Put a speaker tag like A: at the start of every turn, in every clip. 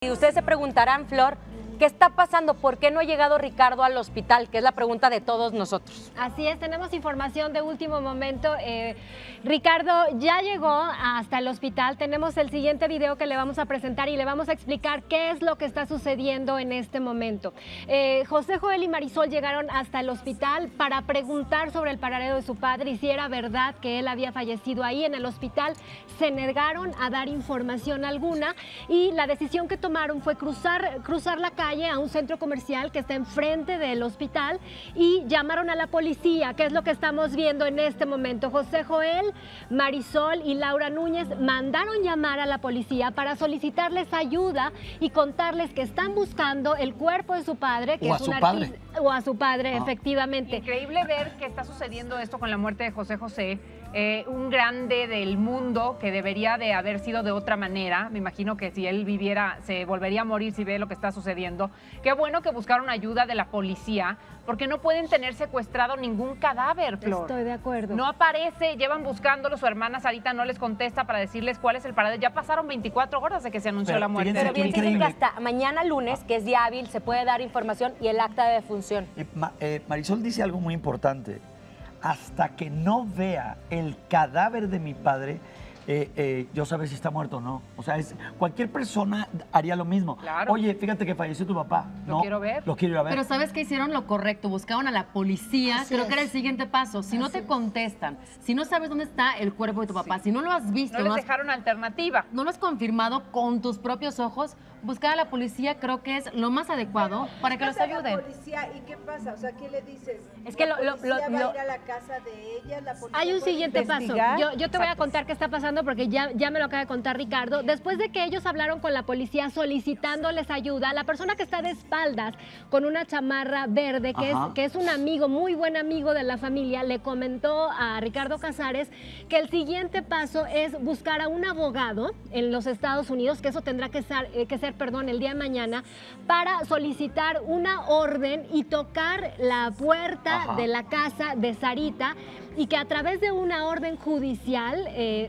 A: Y ustedes se preguntarán, Flor, ¿qué está pasando? ¿Por qué no ha llegado Ricardo al hospital? Que es la pregunta de todos nosotros.
B: Así es, tenemos información de último momento. Ricardo ya llegó hasta el hospital. Tenemos el siguiente video que le vamos a presentar y le vamos a explicar qué es lo que está sucediendo en este momento. José Joel y Marisol llegaron hasta el hospital para preguntar sobre el paradero de su padre y si era verdad que él había fallecido ahí en el hospital. Se negaron a dar información alguna y la decisión que tomaron fue cruzar la calle a un centro comercial que está enfrente del hospital y llamaron a la policía, que es lo que estamos viendo en este momento. José Joel, Marisol y Laura Núñez mandaron llamar a la policía para solicitarles ayuda y contarles que están buscando el cuerpo de su padre, que
C: o
B: es
C: a su
B: un
C: padre.
B: O a su padre, efectivamente.
D: Increíble ver que está sucediendo esto con la muerte de José José. Un grande del mundo que debería de haber sido de otra manera. Me imagino que si él viviera se volvería a morir si ve lo que está sucediendo. Qué bueno que buscaron ayuda de la policía, porque no pueden tener secuestrado ningún cadáver, Flor.
B: Estoy de acuerdo.
D: No aparece, llevan buscándolo, su hermana Sarita no les contesta para decirles cuál es el paradero. Ya pasaron 24 horas de que se anunció la muerte.
A: Pero bien dicen que hasta mañana lunes, que es día hábil, se puede dar información y el acta de defunción.
C: Marisol dice algo muy importante. Hasta que no vea el cadáver de mi padre, yo sabré si está muerto o no. O sea, cualquier persona haría lo mismo.
D: Claro.
C: Oye, fíjate que falleció tu papá.
D: Lo quiero ver.
C: Lo quiero ir a ver.
E: Pero ¿sabes qué? Hicieron lo correcto, buscaban a la policía. Creo que era el siguiente paso. Si no te contestan, si no sabes dónde está el cuerpo de tu papá, si no lo has visto,
D: No les dejaron alternativa.
E: no lo has confirmado con tus propios ojos, buscar a la policía creo que es lo más adecuado para que los ayuden.
F: La policía, ¿y qué pasa? O sea, ¿qué le dices?
A: Es que
F: ¿La policía va a ir a la casa de ella? ¿La policía
B: Hay un
F: puede
B: siguiente paso.
F: investigar?
B: Yo te voy a contar qué está pasando porque ya me lo acaba de contar Ricardo. Después de que ellos hablaron con la policía solicitándoles ayuda, la persona que está de espaldas con una chamarra verde, que es un amigo, muy buen amigo de la familia, le comentó a Ricardo Casares que el siguiente paso es buscar a un abogado en los Estados Unidos, que eso tendrá que ser el día de mañana, para solicitar una orden y tocar la puerta de la casa de Sarita y que a través de una orden judicial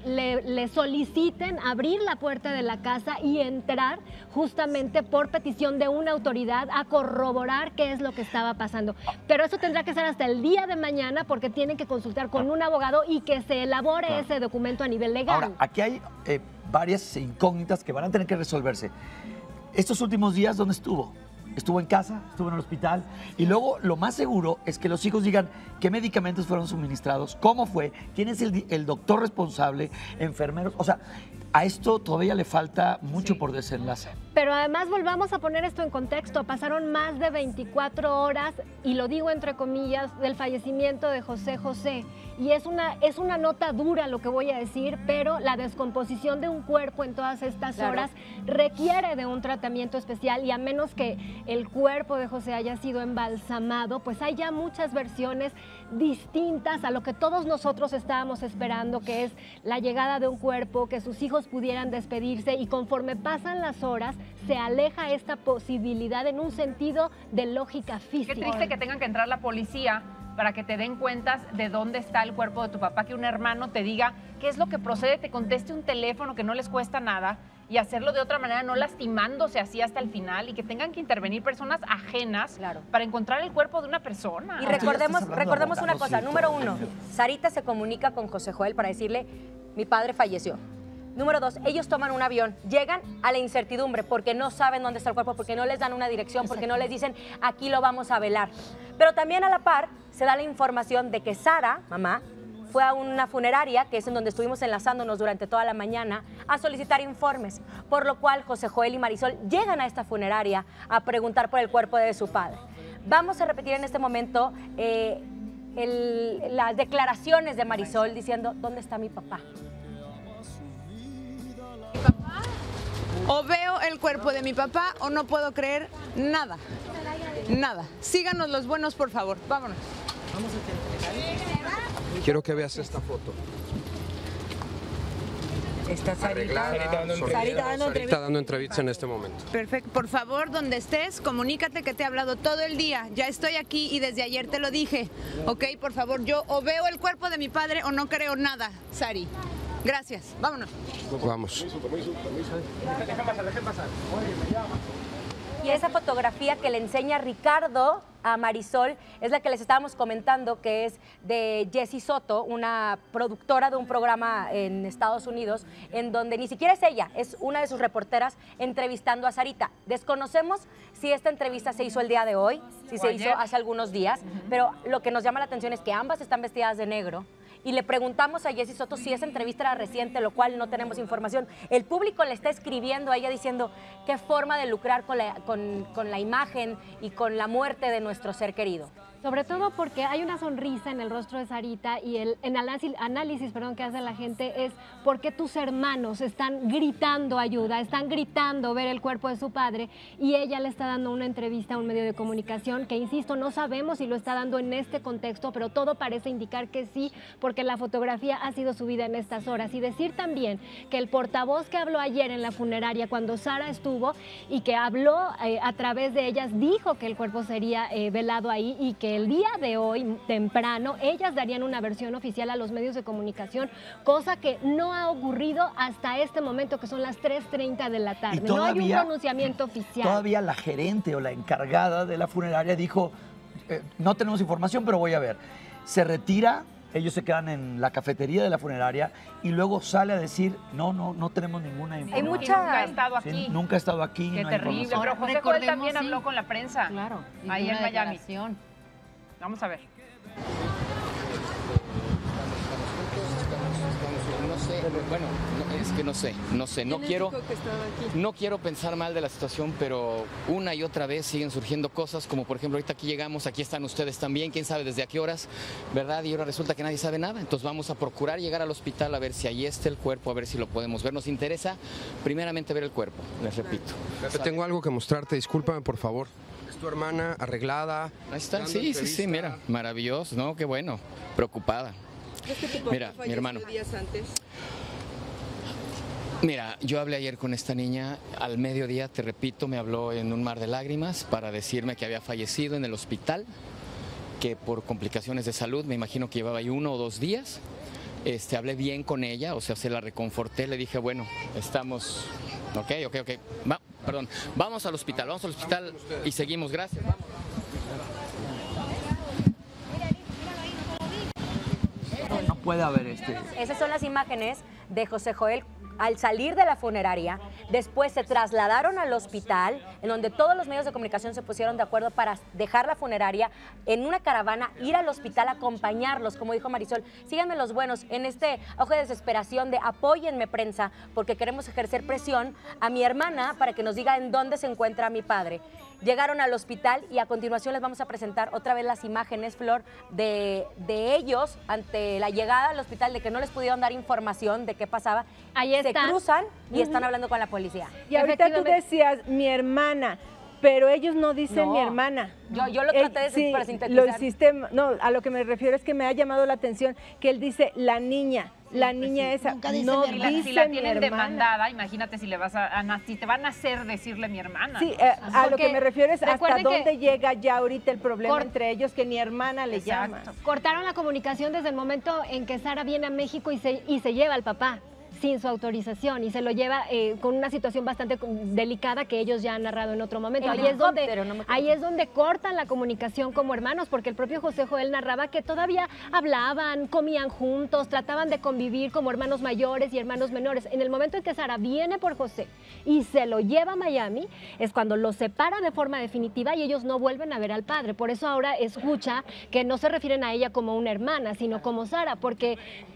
B: le soliciten abrir la puerta de la casa y entrar justamente por petición de una autoridad a corroborar qué es lo que estaba pasando. Pero eso tendrá que ser hasta el día de mañana porque tienen que consultar con un abogado y que se elabore ese documento a nivel legal.
C: Ahora, aquí hay varias incógnitas que van a tener que resolverse. Estos últimos días, ¿dónde estuvo? Estuvo en casa, estuvo en el hospital y luego lo más seguro es que los hijos digan qué medicamentos fueron suministrados, cómo fue, quién es el doctor responsable, enfermeros, o sea, a esto todavía le falta mucho por desenlace.
B: Pero además volvamos a poner esto en contexto, pasaron más de 24 horas, y lo digo entre comillas, del fallecimiento de José José. Y es una nota dura lo que voy a decir, pero la descomposición de un cuerpo en todas estas horas requiere de un tratamiento especial y a menos que el cuerpo de José haya sido embalsamado, pues hay ya muchas versiones distintas a lo que todos nosotros estábamos esperando, que es la llegada de un cuerpo, que sus hijos pudieran despedirse y conforme pasan las horas se aleja esta posibilidad en un sentido de lógica física.
D: Qué triste que tengan que entrar la policía para que te den cuentas de dónde está el cuerpo de tu papá, que un hermano te diga qué es lo que procede, te conteste un teléfono que no les cuesta nada y hacerlo de otra manera, no lastimándose así hasta el final y que tengan que intervenir personas ajenas para encontrar el cuerpo de una persona.
A: Y recordemos una cosa, número uno, Sarita se comunica con José Joel para decirle, mi padre falleció. Número dos, ellos toman un avión, llegan a la incertidumbre porque no saben dónde está el cuerpo, porque no les dan una dirección, porque no les dicen, aquí lo vamos a velar. Pero también a la par se da la información de que Sara, mamá, fue a una funeraria, que es en donde estuvimos enlazándonos durante toda la mañana, a solicitar informes, por lo cual José Joel y Marisol llegan a esta funeraria a preguntar por el cuerpo de su padre. Vamos a repetir en este momento las declaraciones de Marisol diciendo, ¿dónde está mi papá?
G: O veo el cuerpo de mi papá o no puedo creer nada. Nada. Síganos los buenos, por favor. Vámonos.
H: Quiero que veas esta foto.
G: Está Sarita.
H: Sarita dando entrevistas en este momento.
G: Perfecto. Por favor, donde estés, comunícate que te he hablado todo el día. Ya estoy aquí y desde ayer te lo dije. Ok, por favor, yo o veo el cuerpo de mi padre o no creo nada, Sari. Gracias, vámonos.
H: Vamos.
A: Y esa fotografía que le enseña Ricardo a Marisol es la que les estábamos comentando, que es de Jessie Soto, una productora de un programa en Estados Unidos, en donde ni siquiera es ella, es una de sus reporteras entrevistando a Sarita. Desconocemos si esta entrevista se hizo el día de hoy, si se hizo hace algunos días, pero lo que nos llama la atención es que ambas están vestidas de negro. Y le preguntamos a Jessie Soto si esa entrevista era reciente, lo cual no tenemos información. El público le está escribiendo a ella diciendo qué forma de lucrar con la imagen y con la muerte de nuestro ser querido.
B: Sobre todo porque hay una sonrisa en el rostro de Sarita y el análisis que hace la gente es por qué tus hermanos están gritando ayuda, están gritando ver el cuerpo de su padre, y ella le está dando una entrevista a un medio de comunicación que, insisto, no sabemos si lo está dando en este contexto, pero todo parece indicar que sí, porque la fotografía ha sido subida en estas horas. Y decir también que el portavoz que habló ayer en la funeraria cuando Sara estuvo y que habló a través de ellas, dijo que el cuerpo sería velado ahí y que el día de hoy, temprano, ellas darían una versión oficial a los medios de comunicación, cosa que no ha ocurrido hasta este momento, que son las 3:30 de la tarde. No hay un pronunciamiento oficial.
C: Todavía la gerente o la encargada de la funeraria dijo, no tenemos información, pero voy a ver. Se retira, ellos se quedan en la cafetería de la funeraria y luego sale a decir, no tenemos ninguna información.
D: Hay mucha... Nunca ha estado aquí.
C: Sí, nunca ha estado aquí.
D: Qué
C: no
D: terrible. Pero José Joel también habló con la prensa.
E: Claro.
D: Ahí en Miami. Vamos a ver.
I: No sé, bueno, es que no sé, no quiero pensar mal de la situación, pero una y otra vez siguen surgiendo cosas, como por ejemplo ahorita aquí llegamos, aquí están ustedes también, quién sabe desde a qué horas, ¿verdad? Y ahora resulta que nadie sabe nada, entonces vamos a procurar llegar al hospital a ver si ahí está el cuerpo, a ver si lo podemos ver. Nos interesa primeramente ver el cuerpo, les repito.
H: Yo tengo algo que mostrarte, discúlpame por favor. Es tu hermana arreglada.
I: Ahí está, sí, mira, maravilloso, ¿no? Qué bueno, preocupada. Mira, mi hermano.
F: Días antes.
I: Mira, yo hablé ayer con esta niña, al mediodía, te repito, me habló en un mar de lágrimas para decirme que había fallecido en el hospital, que por complicaciones de salud, me imagino que llevaba ahí 1 o 2 días. Hablé bien con ella, o sea, se la reconforté, le dije, bueno, estamos... Ok. Vamos al hospital y seguimos, gracias. Vamos.
C: No puede haber
A: Esas son las imágenes de José Joel al salir de la funeraria. Después se trasladaron al hospital, en donde todos los medios de comunicación se pusieron de acuerdo para dejar la funeraria en una caravana, ir al hospital, acompañarlos, como dijo Marisol. Síganme los buenos en este auge de desesperación de apóyenme, prensa, porque queremos ejercer presión a mi hermana para que nos diga en dónde se encuentra mi padre. Llegaron al hospital y a continuación les vamos a presentar otra vez las imágenes, Flor, de ellos ante la llegada al hospital, de que no les pudieron dar información de qué pasaba.
B: Ahí están.
A: Se cruzan y están hablando con la policía.
F: Y ahorita tú decías, mi hermana, pero ellos no dicen mi hermana.
A: Yo lo traté de
F: sí,
A: sintetizar.
F: Lo hiciste, no, a lo que me refiero es que me ha llamado la atención que él dice la niña. La niña esa no dice
D: si la
F: mi
D: tienen
F: hermana.
D: demandada, imagínate si le vas si te van a hacer decirle mi hermana.
F: Sí,
D: ¿no?
F: a lo que me refiero es hasta dónde llega ya ahorita el problema entre ellos, que ni hermana le llama.
B: Cortaron la comunicación desde el momento en que Sara viene a México y se lleva al papá sin su autorización y se lo lleva con una situación bastante delicada que ellos ya han narrado en otro momento. Ahí es donde cortan la comunicación como hermanos, porque el propio José Joel narraba que todavía hablaban, comían juntos, trataban de convivir como hermanos mayores y hermanos menores. En el momento en que Sara viene por José y se lo lleva a Miami, es cuando los separa de forma definitiva y ellos no vuelven a ver al padre. Por eso ahora escucha que no se refieren a ella como una hermana, sino como Sara, porque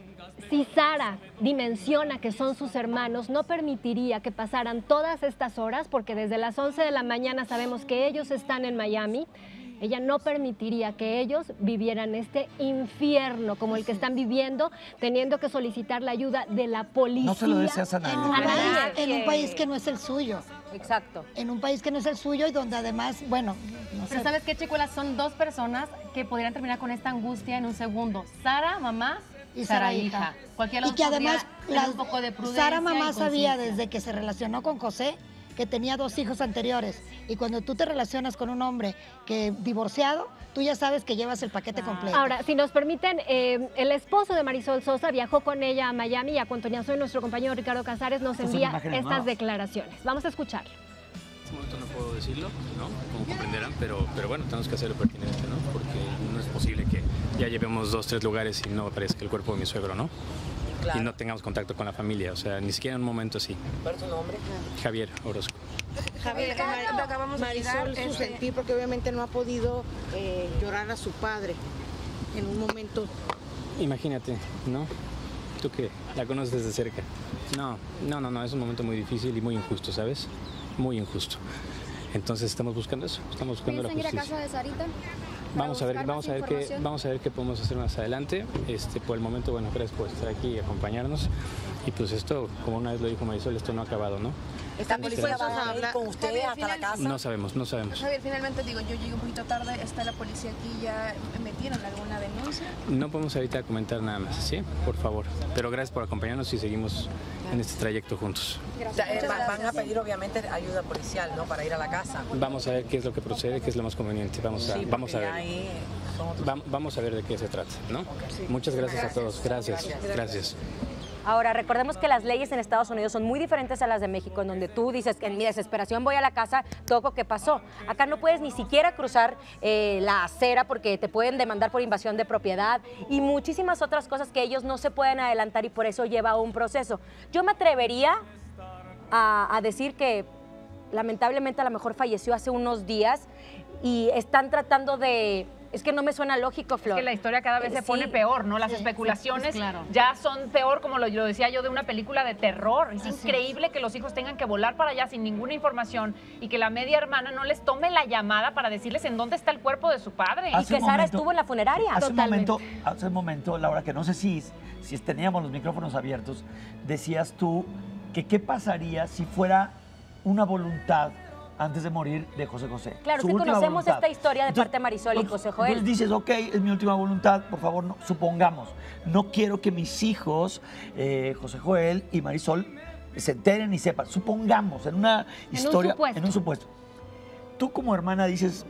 B: si Sara dimensiona que son sus hermanos, no permitiría que pasaran todas estas horas, porque desde las 11 de la mañana sabemos que ellos están en Miami. Ella no permitiría que ellos vivieran este infierno como el que están viviendo, teniendo que solicitar la ayuda de la policía.
C: No se lo deseas a nadie.
J: En un país que no es el suyo.
A: Exacto.
J: En un país que no es el suyo y donde además, bueno, no sé.
E: Pero ¿sabes qué, Chicuela? Son 2 personas que podrían terminar con esta angustia en un segundo. Sara, mamá,
J: y Sara, hija.
E: Cualquiera
J: y que además
E: un poco de prudencia.
J: Sara, mamá, sabía desde que se relacionó con José que tenía 2 hijos anteriores. Y cuando tú te relacionas con un hombre que divorciado, tú ya sabes que llevas el paquete completo.
B: Ahora, si nos permiten, el esposo de Marisol Sosa viajó con ella a Miami y a continuación nuestro compañero Ricardo Casares nos envía estas declaraciones. Vamos a escucharlo.
K: En este momento no puedo decirlo, ¿no? Como comprenderán, pero bueno, tenemos que hacer lo pertinente, ¿no? Porque no es posible que ya llevemos 2, 3 lugares y no aparezca el cuerpo de mi suegro, ¿no? Claro. Y no tengamos contacto con la familia, o sea, ni siquiera en un momento así.
L: ¿Cuál es tu nombre?
K: Javier Orozco.
L: Javier, acabamos de Marisol, su sentir, porque obviamente no ha podido llorar a su padre en un momento.
K: Imagínate, ¿no? Tú que la conoces desde cerca. No, es un momento muy difícil y muy injusto, ¿sabes? Muy injusto. Entonces estamos buscando eso, estamos buscando la justicia.
M: ¿Piensan ir a casa de Sarita?
K: Vamos a ver qué podemos hacer más adelante. Por el momento, bueno, gracias por estar aquí y acompañarnos. Y pues esto, como una vez lo dijo Marisol, esto no ha acabado, ¿no?
L: ¿Está dispuestos a hablar con usted hasta la casa?
K: No sabemos.
M: Javier, finalmente digo, yo llegué un poquito tarde, ¿está la policía aquí? ¿Ya metieron alguna denuncia?
K: No podemos ahorita comentar nada más, ¿sí? Por favor. Pero gracias por acompañarnos y seguimos en este trayecto juntos.
L: Van a pedir obviamente ayuda policial, ¿no? Para ir a la casa.
K: Vamos a ver qué es lo que procede, qué es lo más conveniente. Vamos a ver. Vamos a ver de qué se trata, ¿no? Sí. Muchas gracias a todos. Gracias.
A: Ahora, recordemos que las leyes en Estados Unidos son muy diferentes a las de México, en donde tú dices que en mi desesperación voy a la casa, toco qué pasó. Acá no puedes ni siquiera cruzar la acera porque te pueden demandar por invasión de propiedad y muchísimas otras cosas que ellos no se pueden adelantar y por eso lleva un proceso. Yo me atrevería a decir que lamentablemente a lo mejor falleció hace unos días y están tratando de... Es que no me suena lógico, Flor.
D: Es que la historia cada vez se pone peor, ¿no? Las especulaciones ya son peor, como lo decía yo, de una película de terror. Es increíble que los hijos tengan que volar para allá sin ninguna información y que la media hermana no les tome la llamada para decirles en dónde está el cuerpo de su padre.
A: Y que Sara estuvo en la funeraria.
C: Hace un momento, Laura, que no sé si teníamos los micrófonos abiertos, decías tú que qué pasaría si fuera una voluntad antes de morir de José José.
A: Claro, si conocemos esta historia de parte de Marisol y José Joel.
C: Entonces dices, ok, es mi última voluntad, por favor, no, supongamos, no quiero que mis hijos, José Joel y Marisol, se enteren y sepan. Supongamos, en una historia, en un supuesto. Tú como hermana dices,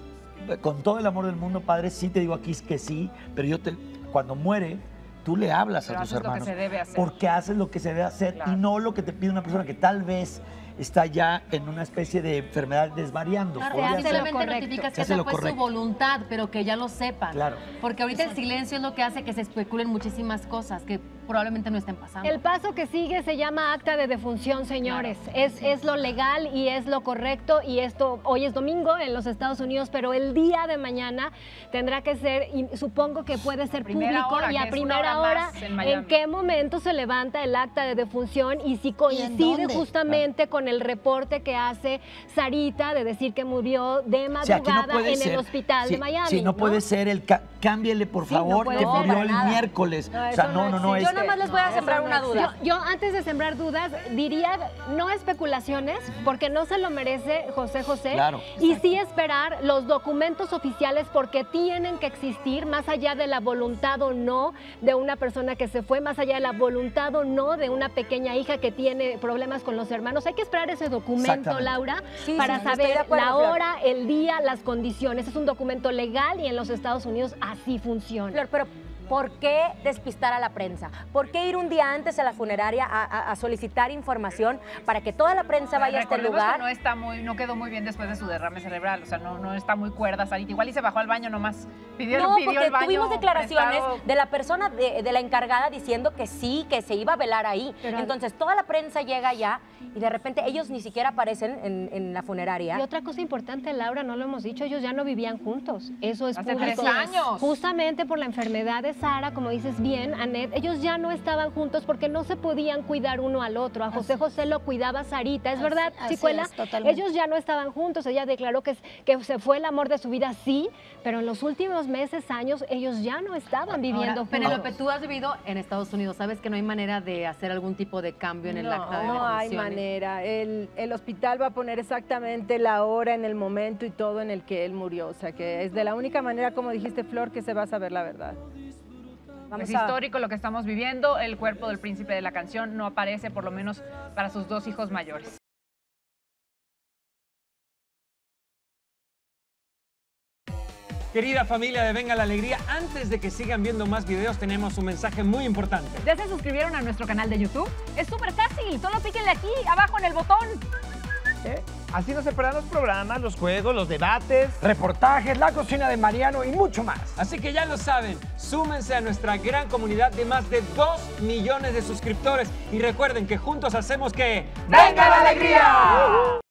C: con todo el amor del mundo, padre, sí te digo aquí que sí, pero cuando muere, tú le hablas a tus hermanos. Porque haces lo que se debe hacer y no lo que te pide una persona que tal vez está ya en una especie de enfermedad desvariando.
E: Claro, simplemente notificas que esa fue su voluntad, pero que ya lo sepan.
C: Claro.
E: Porque ahorita el silencio es lo que hace que se especulen muchísimas cosas que probablemente no estén pasando.
B: El paso que sigue se llama acta de defunción, señores. Claro. Es lo legal y es lo correcto y esto hoy es domingo en los Estados Unidos, pero el día de mañana tendrá que ser, y supongo que puede ser público y a primera hora en qué momento se levanta el acta de defunción y si coincide justamente con el reporte que hace Sarita de decir que murió de madrugada en el hospital de Miami.
C: Sí, no puede ser el cámbiale por favor que murió el miércoles.
A: No, o sea, no es. Yo nada más les voy a sembrar una duda.
B: Yo antes de sembrar dudas diría no especulaciones porque no se lo merece José José.
C: Claro.
B: Y sí esperar los documentos oficiales porque tienen que existir más allá de la voluntad o no de una persona que se fue, más allá de la voluntad o no de una pequeña hija que tiene problemas con los hermanos. Hay que esperar ese documento, Laura, para saber la hora, el día, las condiciones. Es un documento legal y en los Estados Unidos así funciona.
A: Flor, pero ¿por qué despistar a la prensa? ¿Por qué ir un día antes a la funeraria a solicitar información para que toda la prensa vaya a este lugar?
D: Que no quedó muy bien después de su derrame cerebral, o sea, no está muy cuerda, Sarita. Igual y se bajó al baño nomás. Pidió
A: porque
D: el baño
A: tuvimos declaraciones
D: prestado
A: de la persona, de la encargada diciendo que sí, que se iba a velar ahí. Pero entonces toda la prensa llega allá y de repente ellos ni siquiera aparecen en la funeraria.
B: Y otra cosa importante, Laura, no lo hemos dicho, ellos ya no vivían juntos. Eso es
D: hace
B: público.
D: 3 años.
B: Justamente por la enfermedad de Sara, como dices bien, Anet, ellos ya no estaban juntos porque no se podían cuidar uno al otro. A José José lo cuidaba Sarita, ¿es verdad, Chicuela? Ellos ya no estaban juntos, ella declaró que se fue el amor de su vida, sí, pero en los últimos meses, años, ellos ya no estaban viviendo juntos.
E: Penélope, tú has vivido en Estados Unidos, ¿sabes que no hay manera de hacer algún tipo de cambio en el acta de defunción?
F: No hay manera, el hospital va a poner exactamente la hora, en el momento y todo en el que él murió, o sea que es de la única manera, como dijiste, Flor, que se va a saber la verdad.
D: Es histórico lo que estamos viviendo. El cuerpo del príncipe de la canción no aparece, por lo menos para sus 2 hijos mayores.
N: Querida familia de Venga la Alegría, antes de que sigan viendo más videos, tenemos un mensaje muy importante.
D: ¿Ya se suscribieron a nuestro canal de YouTube? Es súper fácil, solo píquenle aquí, abajo en el botón.
O: Así no se perderán los programas, los juegos, los debates,
P: reportajes, la cocina de Mariano y mucho más.
N: Así que ya lo saben, súmense a nuestra gran comunidad de más de 2 millones de suscriptores y recuerden que juntos hacemos que... ¡Venga la Alegría!